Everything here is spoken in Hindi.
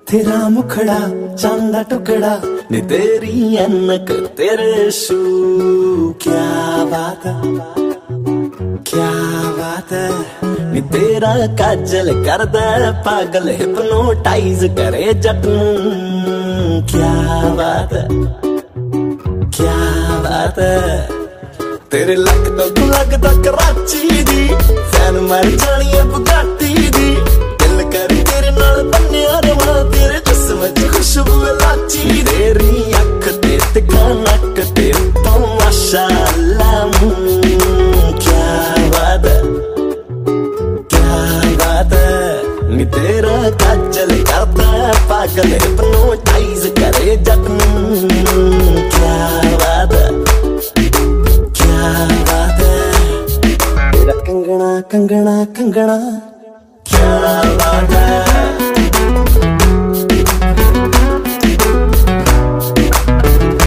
तेरा मुखड़ा चांदा टुकड़ा नी तेरी अनक तेरे शू। क्या बात है, क्या बात है नी तेरा काजल कर दे पागल हिप्नोटाइज करे जट नूं। क्या बात है, क्या बात है तेरे लगदा कराची दी फैन मर जानी है बुगाटी दी। दिल कर तेरे नाल बन्निया रवा तेरे जिस्म च खुशबू लाची। तेरी अख ते तिखा नक ते तो माशाअल्लाह। क्या बात है, क्या बात है नी तेरा काजल करदा पागल हिप्नोटाइज करे जट।